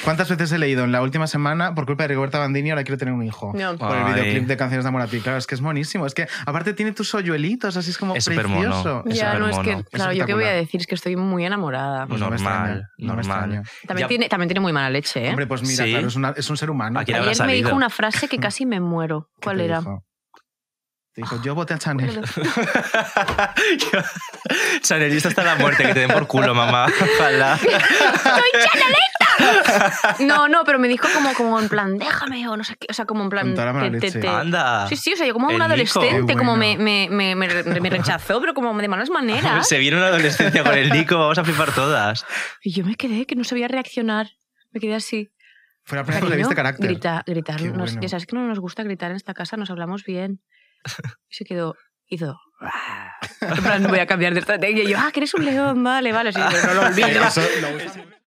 ¿Cuántas veces he leído en la última semana, por culpa de Rigoberta Bandini, ahora quiero tener un hijo? No. Por el videoclip de Canciones de Amor a ti. Claro, es que es monísimo. Es que aparte tiene tus hoyuelitos, así es como Es precioso. supermono, es Ya, no, es que, supermono. claro, yo qué voy a decir, es que estoy muy enamorada. Pues no me extraña, no me extraña. También tiene muy mala leche, ¿eh? Hombre, pues mira, Sí. claro, es un ser humano. ¿A quién habrá Ayer me dijo salido? una frase que casi me muero. ¿Qué ¿Cuál te era? dijo? Te dijo, yo voté a Chanel. Chanelista hasta la muerte, que te den por culo, mamá. Ojalá. ¡Soy chanelista! No, pero me dijo como en plan, déjame, o no sé qué. O sea, como en plan... Con toda la mala leche. Anda. Sí, o sea, yo como El un Nico. adolescente, Qué como bueno. me rechazó, pero como de malas maneras. Se viene una adolescencia con el Nico, vamos a flipar todas. Y yo me quedé, que no sabía reaccionar. Me quedé así. Fue la primera vez que le Cariño, viste carácter. gritar. Qué Nos- bueno. ya sabes que no nos gusta gritar en esta casa, nos hablamos bien. Y se quedó, hizo... En plan, voy a cambiar de estrategia. Y yo, que eres un león, vale, sí, pero no lo olvides. Eso lo usa-